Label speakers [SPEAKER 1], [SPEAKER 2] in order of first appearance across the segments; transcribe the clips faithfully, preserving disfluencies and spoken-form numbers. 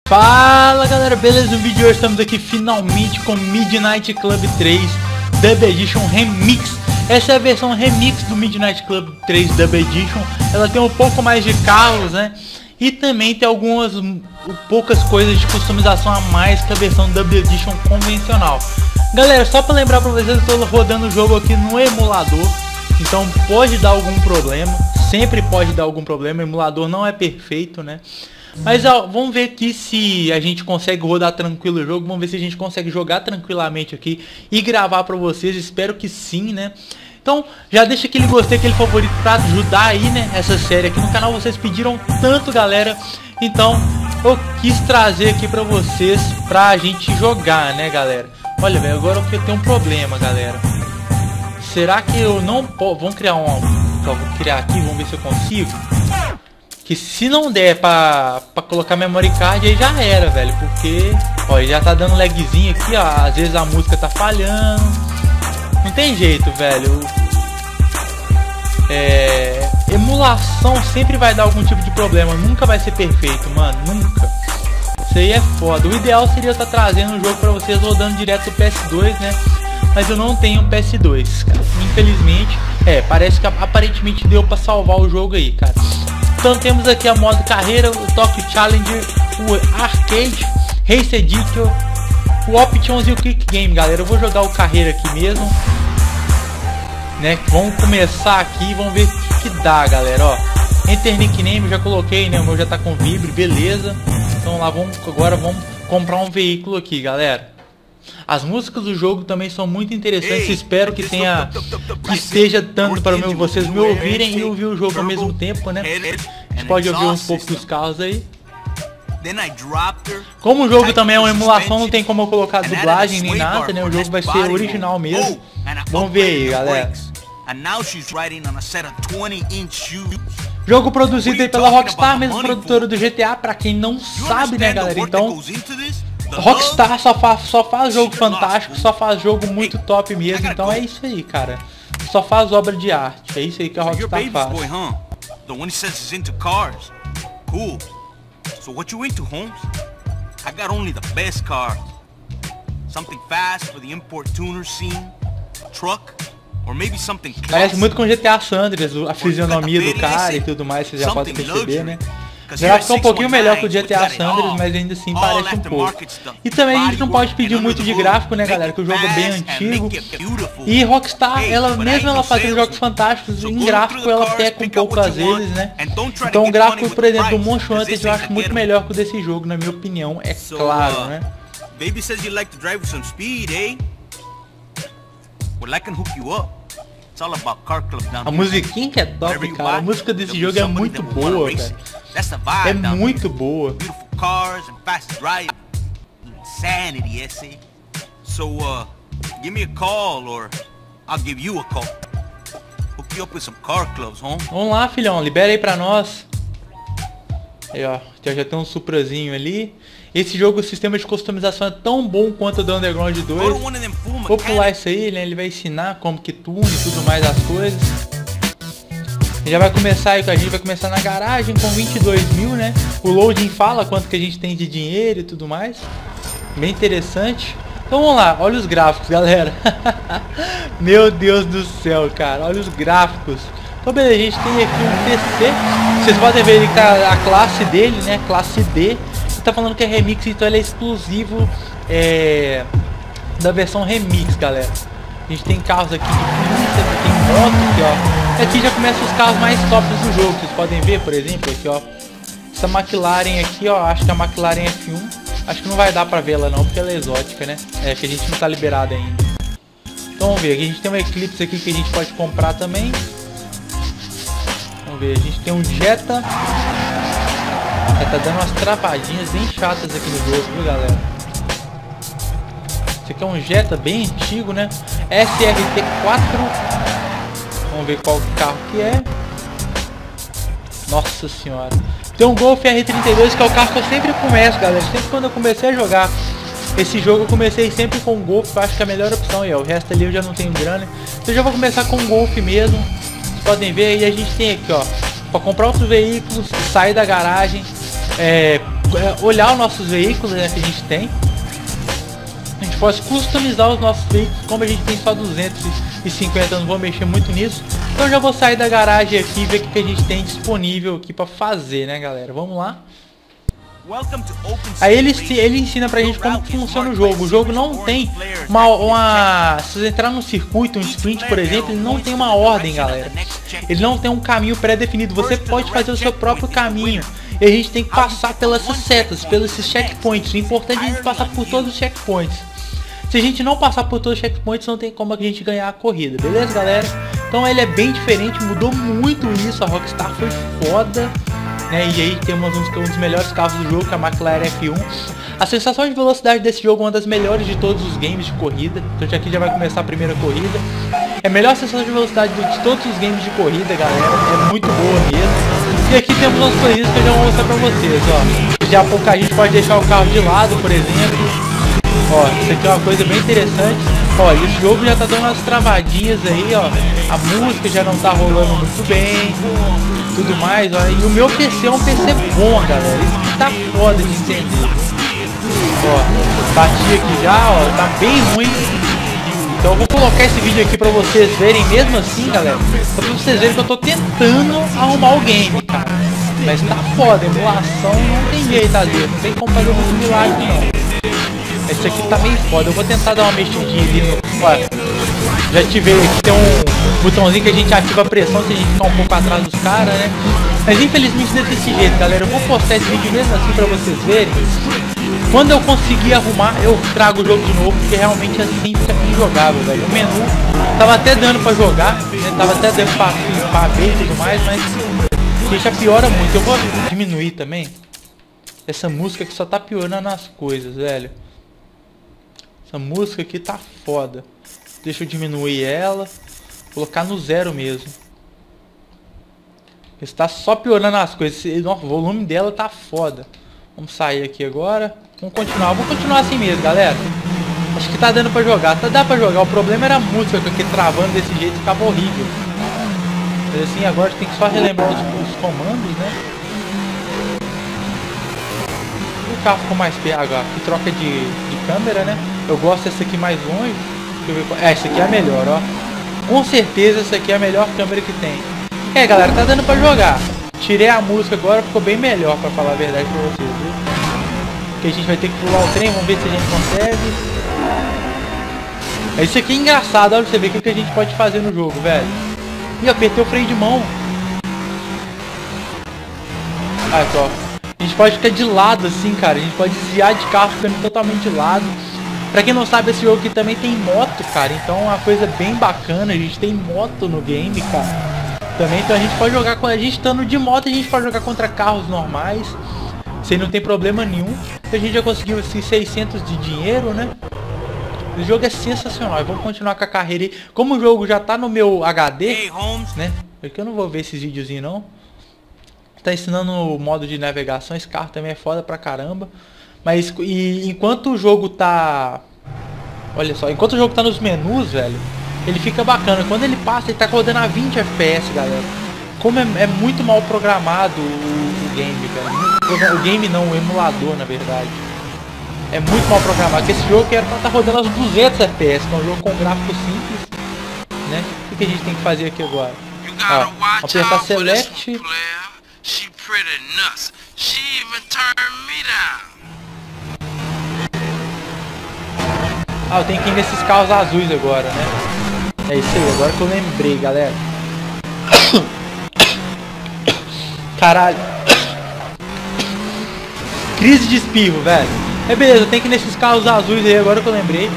[SPEAKER 1] Fala galera, beleza? No vídeo de hoje estamos aqui finalmente com Midnight Club três Dub Edition Remix. Essa é a versão remix do Midnight Club três Dub Edition. Ela tem um pouco mais de carros, né? E também tem algumas poucas coisas de customização a mais que a versão Dub Edition convencional. Galera, só para lembrar para vocês, eu estou rodando o jogo aqui no emulador. Então pode dar algum problema, sempre pode dar algum problema, o emulador não é perfeito, né? Mas ó, vamos ver aqui se a gente consegue rodar tranquilo o jogo, vamos ver se a gente consegue jogar tranquilamente aqui e gravar pra vocês, espero que sim, né? Então já deixa aquele gostei, aquele favorito pra ajudar aí, né, essa série aqui no canal, vocês pediram tanto, galera. Então eu quis trazer aqui pra vocês, pra gente jogar, né, galera? Olha, velho, agora eu tenho um problema, galera. Será que eu não posso... Vamos criar um... Então, vou criar aqui, vamos ver se eu consigo. Que se não der pra, pra colocar memory card, aí já era, velho. Porque, ó, já tá dando lagzinho aqui, ó. Às vezes a música tá falhando. Não tem jeito, velho. É... Emulação sempre vai dar algum tipo de problema. Nunca vai ser perfeito, mano. Nunca. Isso aí é foda. O ideal seria eu estar trazendo o jogo pra vocês rodando direto do P S dois, né? Mas eu não tenho um P S dois, cara. Infelizmente. É, parece que aparentemente deu pra salvar o jogo aí, cara. Então temos aqui a modo carreira, o Tokyo Challenger, o Arcade, Race Edition, o Options e o Quick Game, galera. Eu vou jogar o carreira aqui mesmo, né? Vamos começar aqui, vamos ver o que, que dá, galera, ó. Enter nickname, já coloquei, né? O meu já tá com Vibre, beleza. Então lá, vamos, agora vamos comprar um veículo aqui, galera. As músicas do jogo também são muito interessantes. Espero que tenha que esteja dando para vocês me ouvirem e ouvir o jogo ao mesmo tempo, né? A gente pode ouvir um pouco dos carros aí. Como o jogo também é uma emulação, não tem como eu colocar dublagem nem nada, né? O jogo vai ser original mesmo. Vamos ver aí, galera. Jogo produzido aí pela Rockstar, mesmo produtora do G T A, pra quem não sabe, né, galera? Então, Rockstar só faz, só faz jogo fantástico, só faz jogo muito top mesmo. Então é isso aí, cara. Só faz obra de arte. É isso aí que a Rockstar faz.
[SPEAKER 2] The one who says he's into cars. Cool. So what you into, Holmes? I got only the best cars. Something fast for the import tuner scene. Truck. Or maybe something classic.
[SPEAKER 1] Parece muito com G T A San Andreas, a fisionomia do cara e tudo mais, vocês já podem perceber, né? Já ficou um pouquinho melhor que o G T A San Andreas, mas ainda assim parece um pouco. E também a gente não pode pedir muito de gráfico, né, galera, que o jogo é bem antigo. E Rockstar, ela mesmo ela fazendo jogos fantásticos, em gráfico ela peca um pouco às vezes, né? Então o gráfico, por exemplo, do Monster Hunter eu acho muito melhor que o desse jogo, na minha opinião, é claro, né?
[SPEAKER 2] Baby says you like to drive with some speed, eh? Well, I can hook you up.
[SPEAKER 1] A musiquinha que é top, cara. A música desse jogo é muito boa, velho. É muito boa. Vamos lá, filhão. Libera aí pra nós. Aí, ó. Já tem um Suprazinho ali. Esse jogo, o sistema de customização é tão bom quanto o do Underground dois. Vou pular isso aí, né? Ele vai ensinar como que tune e tudo mais as coisas. Ele já vai começar aí com a gente, vai começar na garagem com vinte e dois mil, né? O loading fala quanto que a gente tem de dinheiro e tudo mais. Bem interessante. Então vamos lá, olha os gráficos, galera. Meu Deus do céu, cara, olha os gráficos. Então beleza, a gente tem aqui um P C. Vocês podem ver que a, a classe dele, né? Classe D. Tá falando que é remix, então ele é exclusivo é, da versão remix, galera. A gente tem carros aqui de polícia, tem moto aqui, ó. E aqui já começa os carros mais tops do jogo. Vocês podem ver, por exemplo, aqui, ó. Essa McLaren aqui, ó. Acho que é a McLaren F um. Acho que não vai dar pra ver ela não, porque ela é exótica, né? É que a gente não tá liberado ainda. Então vamos ver. Aqui a gente tem um Eclipse aqui que a gente pode comprar também. Vamos ver. A gente tem um Jetta. Já tá dando umas travadinhas bem chatas aqui no jogo, viu, galera? Esse aqui é um Jetta bem antigo, né? S R T quatro. Vamos ver qual carro que é. Nossa senhora. Tem um Golf R trinta e dois, que é o carro que eu sempre começo, galera. Sempre quando eu comecei a jogar esse jogo, eu comecei sempre com o Golf. Eu acho que é a melhor opção. E ó, o resto ali eu já não tenho grana. Então eu já vou começar com o Golf mesmo. Vocês podem ver aí, a gente tem aqui, ó. Para comprar outros veículos, sair da garagem. É, é, olhar os nossos veículos, né, que a gente tem. A gente pode customizar os nossos veículos, como a gente tem só duzentos e cinquenta, eu não vou mexer muito nisso. Então eu já vou sair da garagem aqui e ver o que a gente tem disponível aqui pra fazer, né, galera? Vamos lá. Aí ele, ele ensina pra gente como funciona o jogo. O jogo não tem uma, uma... Se você entrar no circuito, um sprint, por exemplo, ele não tem uma ordem, galera. Ele não tem um caminho pré-definido. Você pode fazer o seu próprio caminho. E a gente tem que passar pelas setas, pelos checkpoints. O importante é a gente passar por todos os checkpoints. Se a gente não passar por todos os checkpoints, não tem como a gente ganhar a corrida, beleza, galera? Então ele é bem diferente, mudou muito isso. A Rockstar foi foda, né? E aí temos um, um dos melhores carros do jogo, que é a McLaren F um. A sensação de velocidade desse jogo é uma das melhores de todos os games de corrida. Então aqui já vai começar a primeira corrida. É a melhor sensação de velocidade de todos os games de corrida, galera. É muito boa mesmo. E aqui temos umas corridas que eu já vou mostrar pra vocês, ó. Já a pouco a gente pode deixar o carro de lado, por exemplo. Ó, isso aqui é uma coisa bem interessante. Ó, esse jogo já tá dando umas travadinhas aí, ó. A música já não tá rolando muito bem, tudo mais, ó. E o meu P C é um P C bom, galera. Isso que tá foda de entender. Ó, bati aqui já, ó. Tá bem ruim. Então eu vou colocar esse vídeo aqui pra vocês verem mesmo assim, galera. Só pra vocês verem que eu tô tentando arrumar o game, cara. Mas tá foda, emulação não tem jeito, tá vendo? Não tem como fazer muito milagre, não. Esse aqui tá meio foda, eu vou tentar dar uma mexidinha ali no... Olha, já tive aqui, tem um botãozinho que a gente ativa a pressão se a gente ficar um pouco atrás dos caras, né? Mas infelizmente desse jeito, galera. Eu vou postar esse vídeo mesmo assim pra vocês verem. Quando eu conseguir arrumar, eu trago o jogo de novo, porque realmente assim fica injogável, velho. O menu tava até dando pra jogar, né? Tava até dando pra, pra ver e tudo mais, mas deixa piora muito. Eu vou diminuir também. Essa música que só tá piorando as coisas, velho. Essa música aqui tá foda. Deixa eu diminuir ela. Colocar no zero mesmo. Está só piorando as coisas. O volume dela tá foda. Vamos sair aqui agora. Vamos continuar. Vamos continuar assim mesmo, galera. Acho que tá dando pra jogar. Tá, dá pra jogar. O problema era a música, que aqui travando desse jeito ficava horrível. Mas assim, agora tem que só relembrar os, os comandos, né? O carro ficou mais perto agora. Aqui troca de, de câmera, né? Eu gosto dessa aqui mais longe. Deixa eu ver qual... É, essa aqui é a melhor, ó. Com certeza essa aqui é a melhor câmera que tem. É, galera, tá dando pra jogar. Tirei a música agora, ficou bem melhor, pra falar a verdade pra vocês, viu? Porque a gente vai ter que pular o trem, vamos ver se a gente consegue. É, isso aqui é engraçado, olha pra você ver o que a gente pode fazer no jogo, velho. Ih, eu apertei o freio de mão. Olha só. A gente pode ficar de lado assim, cara. A gente pode desviar de carro ficando totalmente de lado. Pra quem não sabe, esse jogo aqui também tem moto, cara. Então é uma coisa bem bacana. A gente tem moto no game, cara. Também, então a gente pode jogar com... A gente estando de moto, a gente pode jogar contra carros normais. Sem não ter problema nenhum. A gente já conseguiu assim seiscentos de dinheiro, né? O jogo é sensacional. Vamos continuar com a carreira aí. Como o jogo já tá no meu H D, né? Porque eu não vou ver esses videozinhos não. Tá ensinando o modo de navegação. Esse carro também é foda pra caramba. Mas e, enquanto o jogo tá... Olha só, enquanto o jogo tá nos menus, velho, ele fica bacana. Quando ele passa, ele tá rodando a vinte F P S, galera. Como é, é muito mal programado o, o game, cara. O game não, o emulador, na verdade. É muito mal programado. Porque esse jogo era pra tá rodando aos duzentos F P S. Que é um jogo com gráfico simples, né? O que a gente tem que fazer aqui agora? Ó, apertar Select. Ah, eu tenho que ir nesses carros azuis agora, né? É isso aí, agora que eu lembrei, galera. Caralho. Crise de espirro, velho. É beleza, eu tenho que ir nesses carros azuis aí, agora que eu lembrei.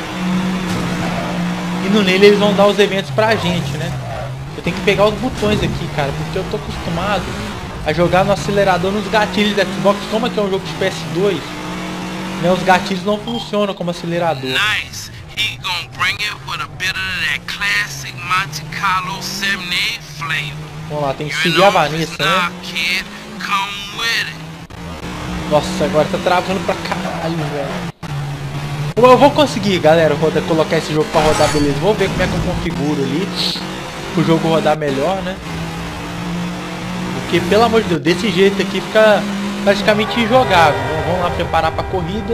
[SPEAKER 1] E no nele eles vão dar os eventos pra gente, né? Eu tenho que pegar os botões aqui, cara, porque eu tô acostumado a jogar no acelerador nos gatilhos da Xbox. Como aqui é um jogo de P S dois, né, os gatilhos não funcionam como acelerador. Nice. He gonna bring it with a bit of that classic Monte Carlo setenta e oito flavor. Vamos lá, tem que seguir a Vanessa, né? Nossa, agora tá travando pra caralho, velho. Eu vou conseguir, galera, rodar, colocar esse jogo pra rodar, beleza. Vou ver como é que eu configuro ali pro jogo rodar melhor, né? Porque, pelo amor de Deus, desse jeito aqui fica praticamente injogável. Então, vamos lá preparar para a corrida.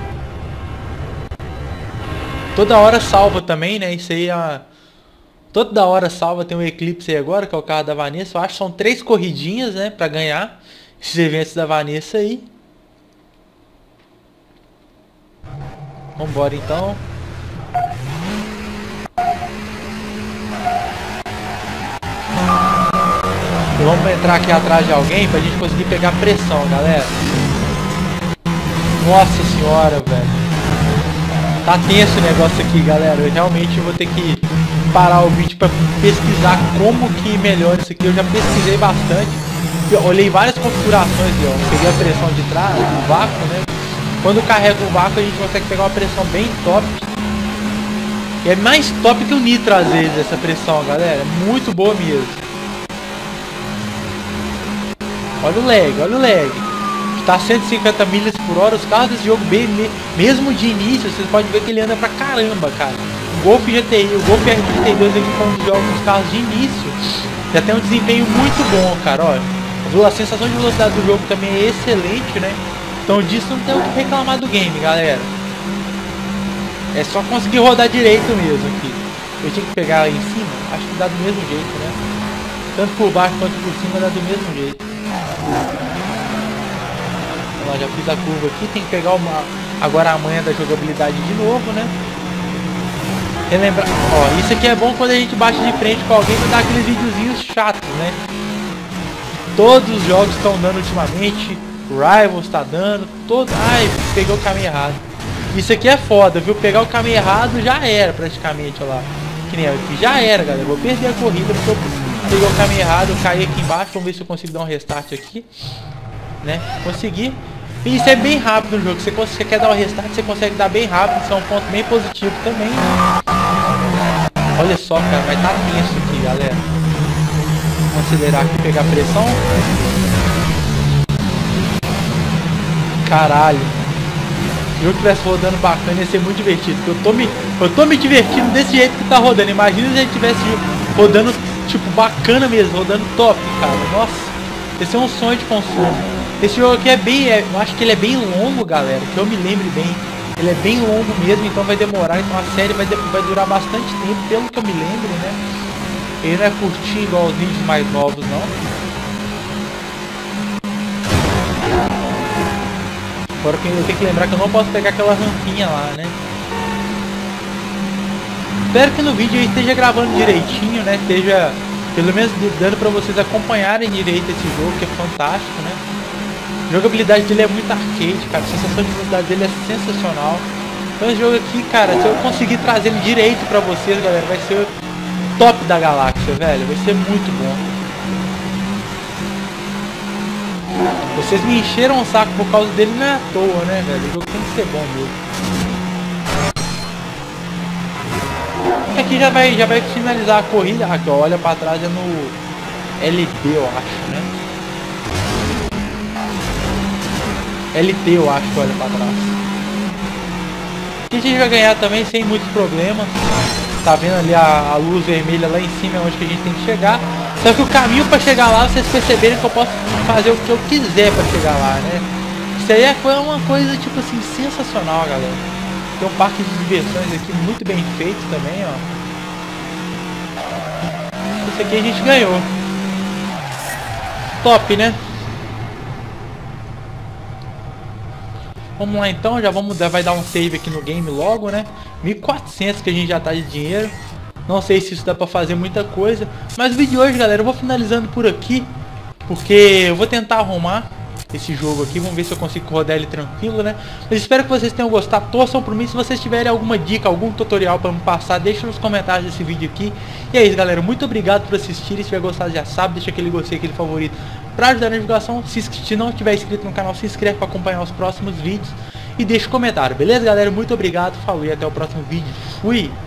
[SPEAKER 1] Toda hora salva também, né? Isso aí é... Toda hora salva, tem um Eclipse aí agora, que é o carro da Vanessa. Eu acho que são três corridinhas, né? Pra ganhar esses eventos da Vanessa aí. Vambora então. E vamos entrar aqui atrás de alguém pra gente conseguir pegar pressão, galera. Nossa senhora, velho. Tá tenso o negócio aqui, galera. Eu realmente vou ter que parar o vídeo pra pesquisar como que melhora isso aqui. Eu já pesquisei bastante. Eu olhei várias configurações, ó. Peguei a pressão de trás, o vácuo, né? Quando carrega o vácuo a gente consegue pegar uma pressão bem top. E é mais top que o nitro às vezes essa pressão, galera. É muito boa mesmo. Olha o lag, olha o lag. Tá cento e cinquenta milhas por hora. Os carros desse jogo, bem, mesmo de início, vocês podem ver que ele anda pra caramba, cara. O Golf G T I, o Golf R trinta e dois aqui foi um dos jogos dos carros de início. Já tem um desempenho muito bom, cara, olha. A sensação de velocidade do jogo também é excelente, né? Então disso não tem o que reclamar do game, galera. É só conseguir rodar direito mesmo aqui. Eu tinha que pegar aí em cima, acho que dá do mesmo jeito, né? Tanto por baixo quanto por cima dá do mesmo jeito. Vamos lá, já fiz a curva aqui, tem que pegar uma... agora a manha da jogabilidade de novo, né? Relembrar... Ó, isso aqui é bom quando a gente bate de frente com alguém pra dar aqueles videozinhos chatos, né? Todos os jogos estão dando ultimamente. Rivals tá dando. Todo... Ai, peguei o caminho errado. Isso aqui é foda, viu? Pegar o caminho errado já era praticamente, ó lá. Que nem eu aqui. Já era, galera. Vou perder a corrida porque eu peguei o caminho errado. Eu caí aqui embaixo. Vamos ver se eu consigo dar um restart aqui. Né? Consegui. E isso é bem rápido no jogo. Se você quer dar um restart, você consegue dar bem rápido. Isso é um ponto bem positivo também. Olha só, cara. Vai estar tenso aqui, galera. Vamos acelerar aqui, pegar pressão. Caralho. Se o jogo estivesse rodando bacana, ia ser muito divertido. Eu tô, me, eu tô me divertindo desse jeito que tá rodando. Imagina se a gente estivesse rodando, tipo, bacana mesmo. Rodando top, cara. Nossa. Esse é um sonho de consumo. Esse jogo aqui é bem... É, eu acho que ele é bem longo, galera. Que eu me lembre bem. Ele é bem longo mesmo, então vai demorar. Então a série vai, vai durar bastante tempo, pelo que eu me lembro, né? Ele não é curtinho igual os vídeos mais novos, não. Agora eu tenho que lembrar que eu não posso pegar aquela rampinha lá, né? Espero que no vídeo aí esteja gravando direitinho, né? Esteja, pelo menos, dando pra vocês acompanharem direito esse jogo, que é fantástico, né? A jogabilidade dele é muito arcade, cara. A sensação de velocidade dele é sensacional. Então esse jogo aqui, cara, se eu conseguir trazer ele direito pra vocês, galera, vai ser top da galáxia, velho. Vai ser muito bom. Vocês me encheram o saco por causa dele, não é à toa, né, velho? O jogo tem que ser bom mesmo. Aqui já vai, já vai finalizar a corrida. Aqui, ó, olha pra trás, é no L B, eu acho, né? L T, eu acho que olha pra trás. Aqui a gente vai ganhar também sem muitos problemas. Tá vendo ali a, a luz vermelha lá em cima, é onde que a gente tem que chegar. Só que o caminho para chegar lá, vocês perceberem que eu posso fazer o que eu quiser para chegar lá, né? Isso aí é uma coisa, tipo assim, sensacional, galera. Tem um parque de diversões aqui muito bem feito também, ó. Isso aqui a gente ganhou. Top, né? Vamos lá então, já vamos dar, vai dar um save aqui no game logo, né? mil e quatrocentos que a gente já tá de dinheiro. Não sei se isso dá pra fazer muita coisa. Mas o vídeo de hoje, galera, eu vou finalizando por aqui. Porque eu vou tentar arrumar esse jogo aqui. Vamos ver se eu consigo rodar ele tranquilo, né? Mas espero que vocês tenham gostado. Torçam por mim. Se vocês tiverem alguma dica, algum tutorial pra me passar, deixa nos comentários desse vídeo aqui. E é isso, galera. Muito obrigado por assistir. Se tiver gostado, já sabe. Deixa aquele gostei, aquele favorito pra ajudar na divulgação. Se, se não tiver inscrito no canal, se inscreve pra acompanhar os próximos vídeos. E deixa um comentário, beleza, galera? Muito obrigado. Falou e até o próximo vídeo. Fui!